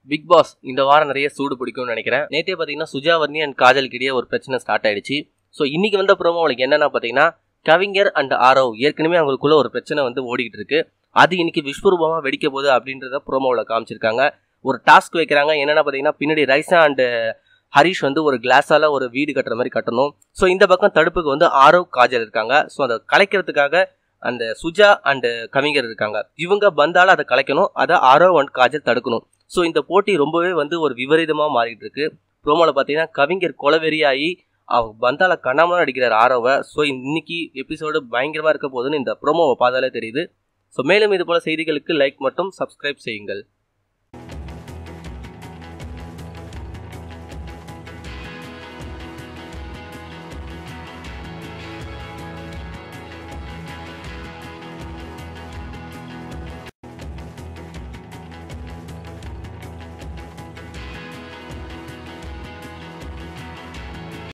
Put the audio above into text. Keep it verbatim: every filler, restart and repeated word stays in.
Big pass இந்த வாரம் நிறைய சூடு பிடிக்கும்னு நினைக்கிறேன். நேற்றே பார்த்தீங்கன்னா சுஜாவர்ணி அண்ட் காஜலுக்கு இடையே ஒரு பிரச்சனை ஸ்டார்ட் ஆயிடுச்சு. ஸோ இன்னைக்கு வந்த ப்ரோமோ அவங்களுக்கு என்னன்னா பார்த்தீங்கன்னா கவிஞர் அண்ட் ஆரவ் ஏற்கனவே அவங்களுக்குள்ள ஒரு பிரச்சனை வந்து ஓடிக்கிட்டு இருக்கு. அது இன்னைக்கு விஸ்வரூபமாக வெடிக்க போகுது அப்படின்றத ப்ரோமோவில் காமிச்சிருக்காங்க. ஒரு டாஸ்க் வைக்கிறாங்க. என்னென்னா பார்த்தீங்கன்னா பின்னாடி ரைசா அண்ட் ஹரிஷ் வந்து ஒரு கிளாஸால் ஒரு வீடு கட்டுற மாதிரி கட்டணும். ஸோ இந்த பக்கம் தடுப்புக்கு வந்து ஆரவ் காஜல் இருக்காங்க. ஸோ அதை கலைக்கிறதுக்காக அந்த சுஜா அண்ட் கவிஞர் இருக்காங்க. இவங்க பந்தால அதை கலைக்கணும், அதை ஆரவ் அண்ட் காஜல் தடுக்கணும். ஸோ இந்த போட்டி ரொம்பவே வந்து ஒரு விபரீதமாக மாறிட்டு இருக்கு. ப்ரோமோவில் பார்த்தீங்கன்னா கவிஞர் கொலவெறியாகி அவர் பந்தால கண்ணாமலாம் அடிக்கிறார் ஆரவை. ஸோ இன்னைக்கு எபிசோடு பயங்கரமாக இருக்க போகுதுன்னு இந்த ப்ரோமோவை பார்த்தாலே தெரியுது. ஸோ மேலும் இது போல செய்திகளுக்கு லைக் மற்றும் சப்ஸ்கிரைப் செய்யுங்கள்.